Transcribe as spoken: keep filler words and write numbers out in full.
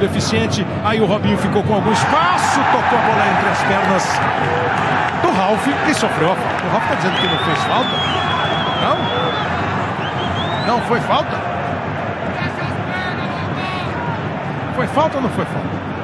eficiente. Aí o Robinho ficou com algum espaço, tocou a bola entre as pernas do Ralf e sofreu a falta. O Ralf está dizendo que não fez falta? Não? Não foi falta? Foi falta ou não foi falta?